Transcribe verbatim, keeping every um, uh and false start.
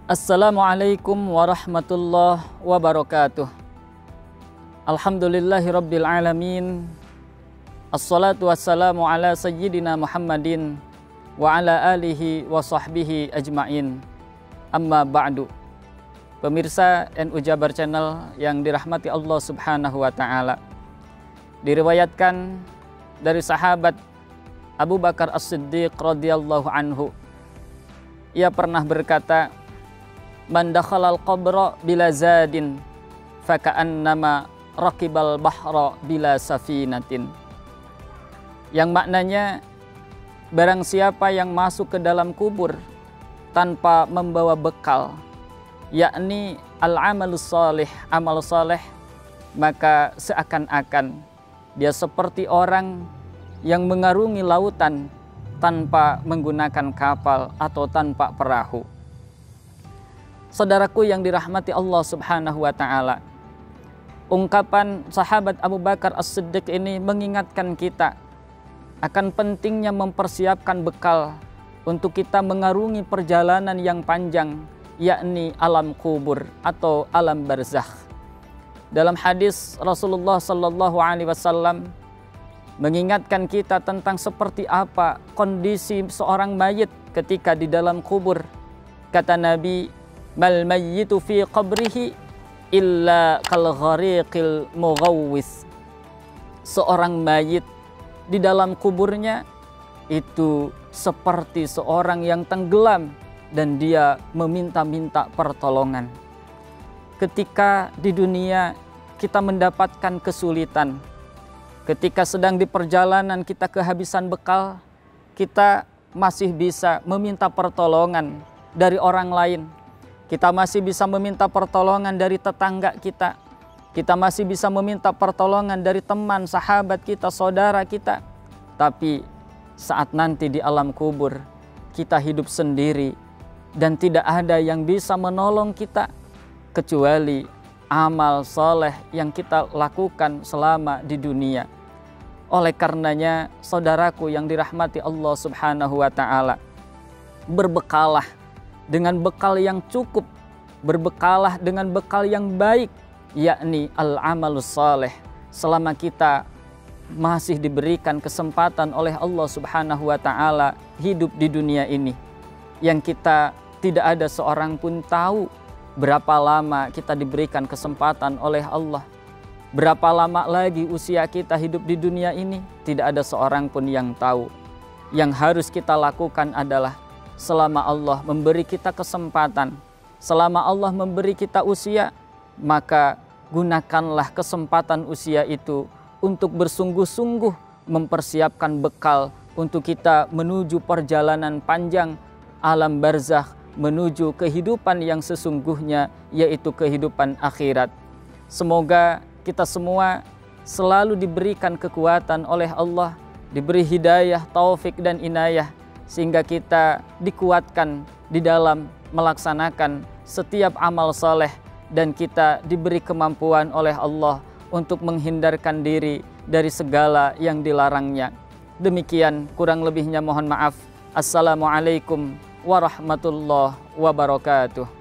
Assalamualaikum warahmatullahi wabarakatuh. Alhamdulillahi rabbil alamin. Assalatu wassalamu ala sayyidina Muhammadin wa ala alihi wa sahbihi ajma'in. Amma ba'du. Pemirsa N U Jabar Channel yang dirahmati Allah subhanahu wa ta'ala, diriwayatkan dari sahabat Abu Bakar As-Siddiq radhiyallahu anhu, ia pernah berkata, man dakhalal qabra bila zadin faka'annama raqibal bahra bila safinatin. Yang maknanya, barang siapa yang masuk ke dalam kubur tanpa membawa bekal, yakni al-amalus salih, amal saleh, maka seakan-akan dia seperti orang yang mengarungi lautan tanpa menggunakan kapal atau tanpa perahu. Saudaraku yang dirahmati Allah subhanahu wa ta'ala, ungkapan sahabat Abu Bakar As-Siddiq ini mengingatkan kita akan pentingnya mempersiapkan bekal untuk kita mengarungi perjalanan yang panjang, yakni alam kubur atau alam barzakh. Dalam hadis Rasulullah sallallahu alaihi wasallam mengingatkan kita tentang seperti apa kondisi seorang mayit ketika di dalam kubur. Kata Nabi, mal mayyitu fi qabrihi illa kal ghariqil mughawwis. Seorang mayit di dalam kuburnya itu seperti seorang yang tenggelam dan dia meminta-minta pertolongan. Ketika di dunia kita mendapatkan kesulitan, ketika sedang di perjalanan kita kehabisan bekal, kita masih bisa meminta pertolongan dari orang lain. Kita masih bisa meminta pertolongan dari tetangga kita. Kita masih bisa meminta pertolongan dari teman, sahabat kita, saudara kita. Tapi saat nanti di alam kubur, kita hidup sendiri dan tidak ada yang bisa menolong kita kecuali amal soleh yang kita lakukan selama di dunia. Oleh karenanya, saudaraku yang dirahmati Allah subhanahu wa ta'ala, berbekalah dengan bekal yang cukup, berbekalah dengan bekal yang baik, yakni al-amalus saleh, selama kita masih diberikan kesempatan oleh Allah subhanahu wa ta'ala hidup di dunia ini, yang kita tidak ada seorang pun tahu berapa lama kita diberikan kesempatan oleh Allah. Berapa lama lagi usia kita hidup di dunia ini, tidak ada seorang pun yang tahu. Yang harus kita lakukan adalah selama Allah memberi kita kesempatan, selama Allah memberi kita usia, maka gunakanlah kesempatan usia itu untuk bersungguh-sungguh mempersiapkan bekal untuk kita menuju perjalanan panjang alam barzakh, menuju kehidupan yang sesungguhnya, yaitu kehidupan akhirat. Semoga kita semua selalu diberikan kekuatan oleh Allah, diberi hidayah, taufik dan inayah, sehingga kita dikuatkan di dalam melaksanakan setiap amal soleh, dan kita diberi kemampuan oleh Allah untuk menghindarkan diri dari segala yang dilarangnya. Demikian, kurang lebihnya mohon maaf. Assalamualaikum warahmatullahi wabarakatuh.